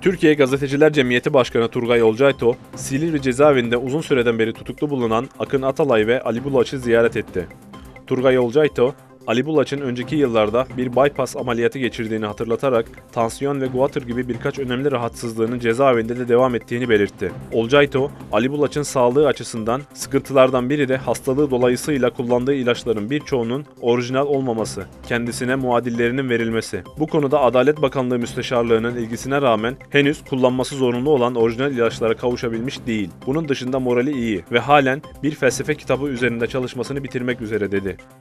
Türkiye Gazeteciler Cemiyeti Başkanı Turgay Olcayto, Silivri cezaevinde uzun süreden beri tutuklu bulunan Akın Atalay ve Ali Bulaç'ı ziyaret etti. Turgay Olcayto, Ali Bulaç'ın önceki yıllarda bir bypass ameliyatı geçirdiğini hatırlatarak tansiyon ve guatr gibi birkaç önemli rahatsızlığının cezaevinde de devam ettiğini belirtti. Olcayto, Ali Bulaç'ın sağlığı açısından sıkıntılardan biri de hastalığı dolayısıyla kullandığı ilaçların birçoğunun orijinal olmaması, kendisine muadillerinin verilmesi. Bu konuda Adalet Bakanlığı Müsteşarlığı'nın ilgisine rağmen henüz kullanması zorunlu olan orijinal ilaçlara kavuşabilmiş değil. Bunun dışında morali iyi ve halen bir felsefe kitabı üzerinde çalışmasını bitirmek üzere dedi.